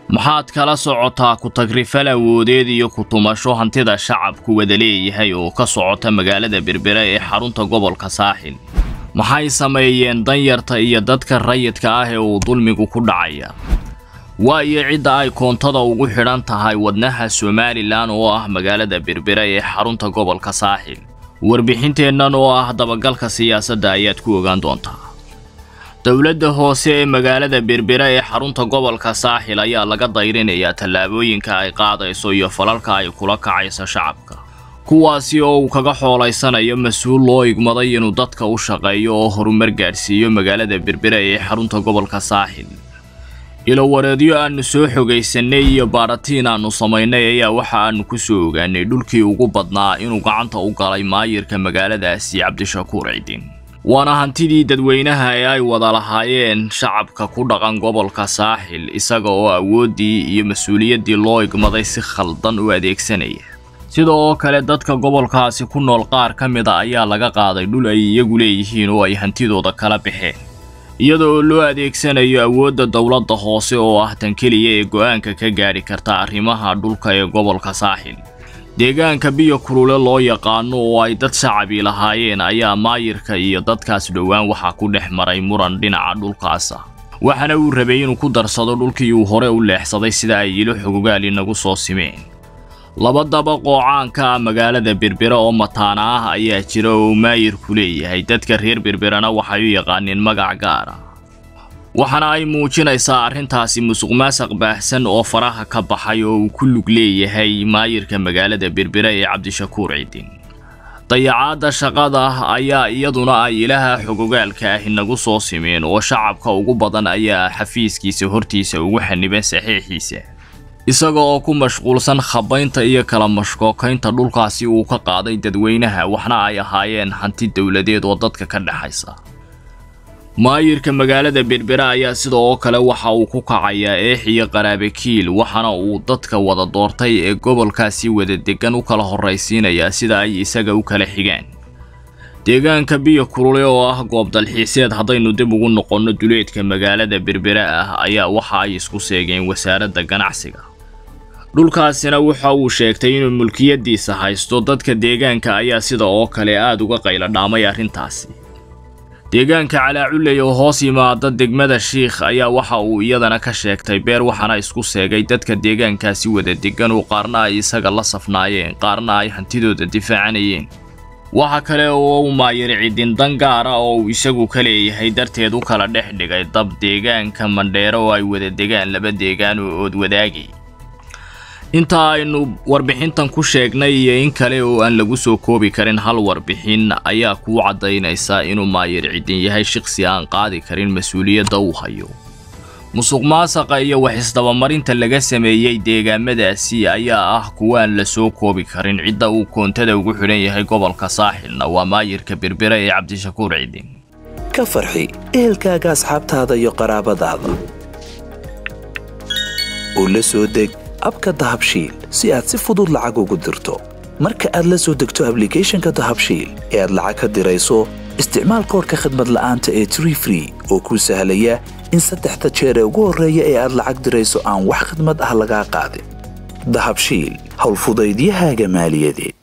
maxaad kala socotaa ku tagrifal awoodeed iyo ku tumasho hantida shacabku wada leeyahay oo ka socota magaalada Berbera ee xarunta gobolka Saaxil maxay sameeyeen danyarta iyo dadka rayidka ah ee uu dulmigu ku dhacaya waayo cida ay koontada ugu xidhan tahay wadnaha Somaliland oo ah magaalada Berbera ee xarunta gobolka Saaxil warbixinteennan oo ah dabagalka siyaasadda ayaad ku ogaan doontaa dawladda hoose ee magaalada Berbera ee xarunta gobolka Saaxil ayaa laga dayrinayaa tallaabooyinka ay qaadayso iyo falalka ay kula kacayso shacabka kuwaasi oo uu kaga xoolaysanayo mas'uul loo igmaday inuu dadka u shaqeeyo oo horumar gaarsiiyo magaalada Berbera ee xarunta gobolka Saaxil ilo wareediyo aanu soo xogaysanay iyo baaratiin aanu samaynay ayaa waxa aanu ku soo ogaanay dhulkii ugu badnaa inuu gacanta u galay maayirka magaaladaasi Cabdishakuur Ciidin waana hantidii dadweynaha ee ay wada lahaayeen shacabka ku dhaqan gobolka Saaxil isaga oo awoodii iyo mas'uuliyadii loo igmaday si khaldan u adeegsanaya sidoo kale dadka gobolkaasi ku nool qaar kamid ah ayaa laga qaaday dhul ay iyagu leeyihiin oo ay hantidooda kala baxeen iyadoo loo adeegsanayo awoodda dawladda hoose oo ah tan kaliya ee go'aanka ka gaari karta arrimaha dhulka ee gobolka Saaxil deegaanka biyo kulule loo yaqaan oo ay dad shacab lahaayeen ayaa maayirka iyo dadkaas dhawaan waxa ku dhex maray muran dhinaca dhulkaas waxana uu rabay inuu ku darsado dhulkii uu hore u leexsaday sida ay ilo xogogaal inagu soo simeen laba dabaq oo caanka magaalada Berbera oo mataana ah ayaa jira oo maayirku leeyahay dadka reer Berberana waxay u yaqaaneen magac gaar ah waxana ay muujinaysaa arrintaasi musuqmaasuq baahsan oo faraha ka baxay oo uu ku lug leeyahay maayirka magaalada Berbera ee Cabdishakuur Ciidin dayacaada shaqada ayaa iyaduna ay ilaha xogogaalka ah inagu soo simeen oo shacabka ugu badan ayaa xafiiskiisa hortiisa ugu xaniban saxiixiisa isaga oo ku mashquulsan khabaynta iyo kala mashqookaynta dhulkaasi uu ka qaaday dadweynaha waxna ay ahaayeen hanti dawladeed oo dadka ka dhaxaysa maayirka magaalada Berbera ayaa sidoo kale waxa uu ku kacayaa eexiyo qaraabakiil waxana uu dadka wada doortay ee gobolkaasi wada degan u kala horeysiinaya sida ay isaga u kala xigaan deegaanka biyo kulule oo ah goob dalxiiseed hadaynu dib ugu noqono duleedka magaalada Berbera ah ayaa waxa ay isku seegeen wasaaradda ganacsiga dhulkaasina waxa uu sheegtay inuu mulkiyadiisa haysto dadka deegaanka ayaa sida oo kale aad uga qayla dhaamay arrintaasi deegaanka Calaaculey oo hoos yimaada degmada Sheekh ayaa waxa uu iyadana ka sheegtay beer waxana isku seegay dadka deegaankaasi wada degan oo qaarna ay isaga la safnaayeen qaarna ay hantidooda difaacanayeen waxa kale oo uu maayir Ciidin dangaara oo isagu ka leeyahay darteed u kala dhex dhigay dab deegaanka Mandheero oo ay wada degaan laba deegaan oo wadaagi inta aynu warbixintan ku sheegnay iyo in kale oo aan lagu soo koobi karin hal warbixin ayaa ku cadaynaysa inuu maayir Ciidin yahay shakhsi aan qaadi karin mas'uuliyadda uu hayo musuqmaasuqa iyo wax isdabamarinta laga sameeyay deegaamadaasi ayaa ah kuwa aan la soo koobi karin cidda uu koontada ugu xidhan yahay gobolka Saaxilna waa maayirka Berbera ee Cabdishakuur Ciidin ka farxi ehelkaaga asxaabtaada iyo qaraabadaada oo la soo deg abka Dahabshiil si aad si fudud lacag ugu dirto marka aad la soo degto applicationka Dahabshiil ee aad lacag ka dirayso isticmaal koodka khidmad la'aanta ee Tree oo ku sahlaya in 3 jeer ugu horeeya ee aad lacag dirayso aan wax khidmad ah laga qaadin Dahabshiil hawl fudaydiyahaaga maaliyadeed